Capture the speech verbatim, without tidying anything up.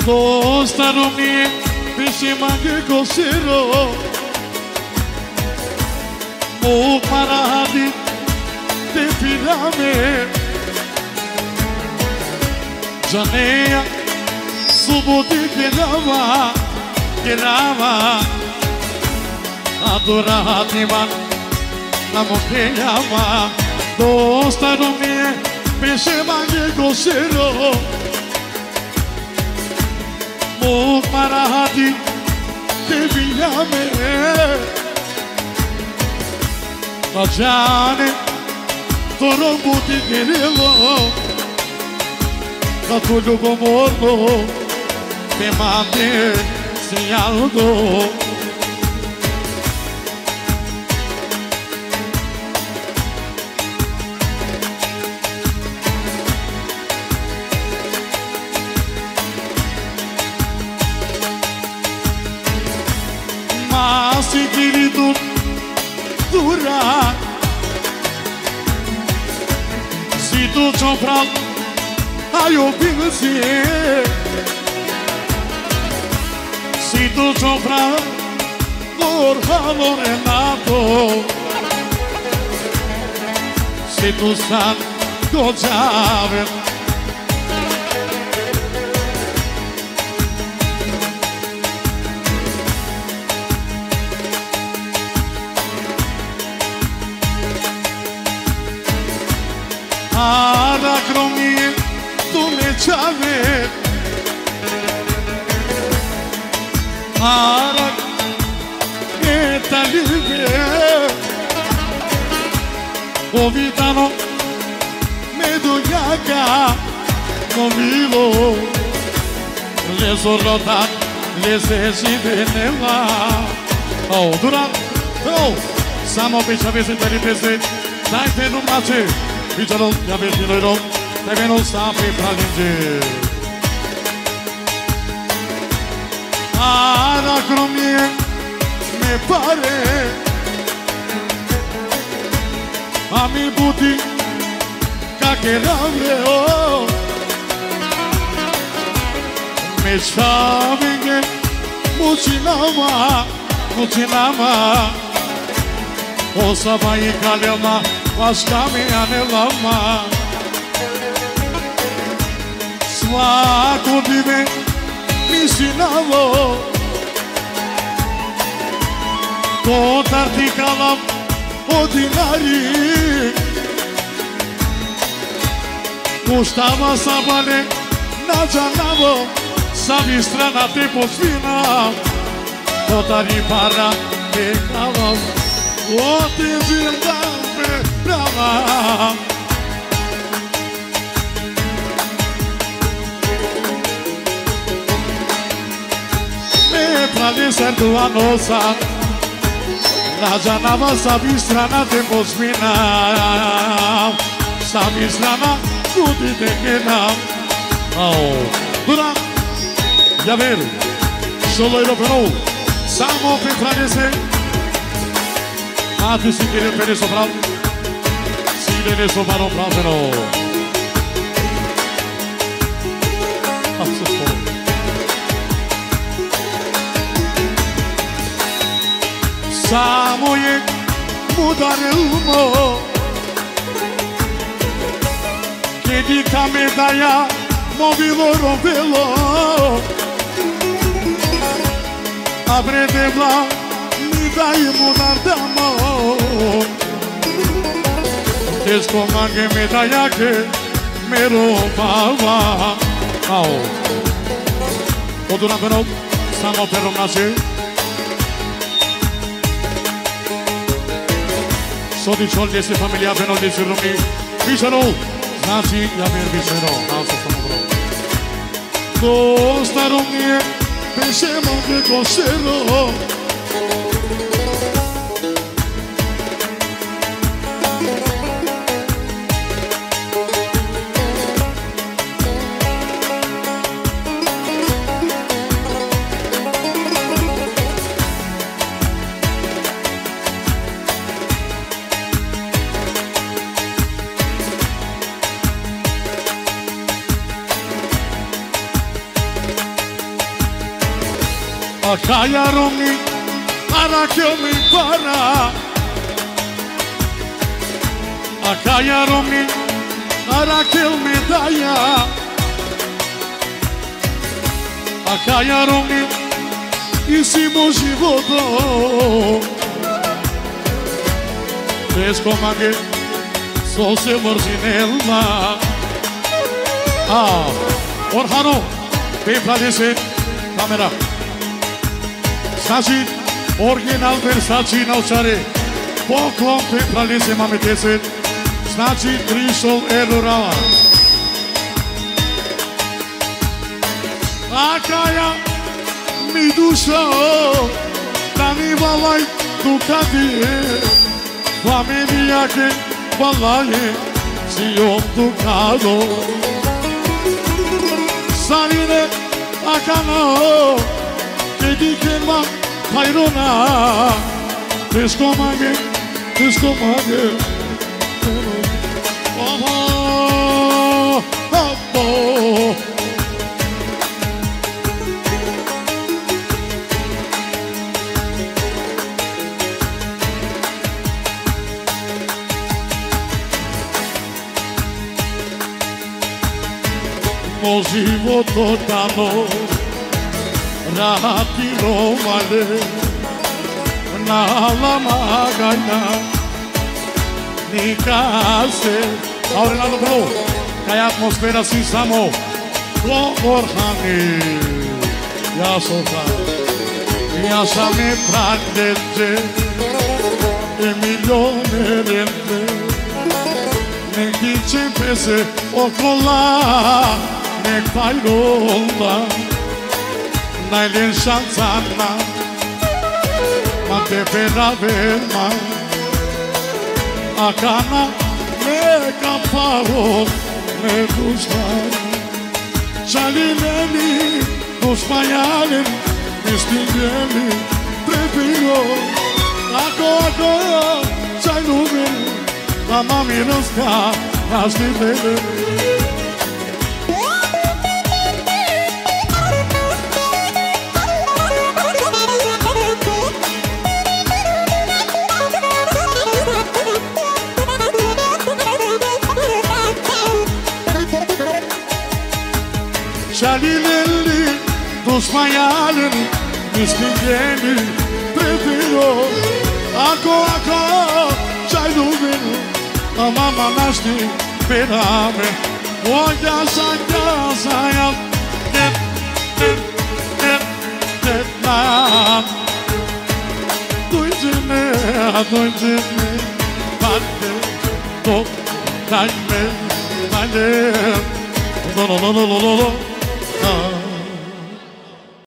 Το σταρομί πίσημα και κοσίρο μου παράδει τε πήραμε Τζανέα σου ποτέ κεράβα κεράβα Adorati-ma να μου κέλιαμα Το σταρομί πίσημα και κοσίρο μου παράδει τε πήραμε Bacane, toro buti kirilo, katulu gomorlo, te mate señaldo. Mas querido durar Se tu comprar Aí eu vim assim Se tu comprar Por favor Renato Se tu sabe Godziałem Άρα κρομί του με τσάβε Άρα και τα λίβε Ο Βιτάνο με δουλειάκα Νομίλο Λες ο Ρωτάν Λες εσύ δεν έλα Ω, Δουράν Ω, Samo pića visi te lipese Dajte numače Pićalo, ja visi lojro Tebe no sapi pralinđe A da kromije me pare A mi buti Kake ravre o Me čavinge Mučinama Mučinama O sabah yıkalama Başka mi anelama Svako dime Misinavo To tarti kalam Odinari Puštava sabane Na džanavo Savi strana te posvina To tari para Te kalam O ti zildape prava Me prali ser tua nosa Rajanava sabi strana te posmina Sabi strana tudi te kenam Ao Dura Ya ver Solo ilo pero Samo pe prali ser A tu si quieres ver eso bravo Si ven eso para un bravo Samo je mudare umo Che di camedaya Movilo rompelo Abre bla Dai mudar d'amor Es como que me daya que me robaba Ao O durante no Samo per un nase So di soldi e familia veno di sirumi Vicino Znači ja mir vicino Nasa samo bro To staromije Pensemo che cos'ero Akaya romi, arakyo mi para. Akaya romi, arakyo mi daya. Akaya romi, isimo životo. Teško mage, so se mrzinelna. Ah, Orhano, Pepradese, kamera. Znači, original Versace na očare. Poklon Pepradese máme deset. Znači, tristo eura. Akaya mi duša, da mi valaj Ducati. Familia che valaje si ho Ducato. Salire a cano che di che ma pairona. Tesco maghe, tesco maghe. Oh, oh, oh. Mo životo dano ratilo male na lamagana nikase ahora nada bro kaj atmosfera si samo Orhani ja sofa ja same pragdete e milione rente nek dice pese okola nek fajrolda najljen šancana ma te peraverma a kana neka paro ne dušmana čalineni dušmajanin istinjeni prepiro ako ako čaj ljubim mama miroska našli tebe. Şalileli dušmajalin istinjeni prepiro ako ako čaj ljubim a mama našli perame voja sam ja net net net net nam duđene duđene pate to kaj me pade no no no no no no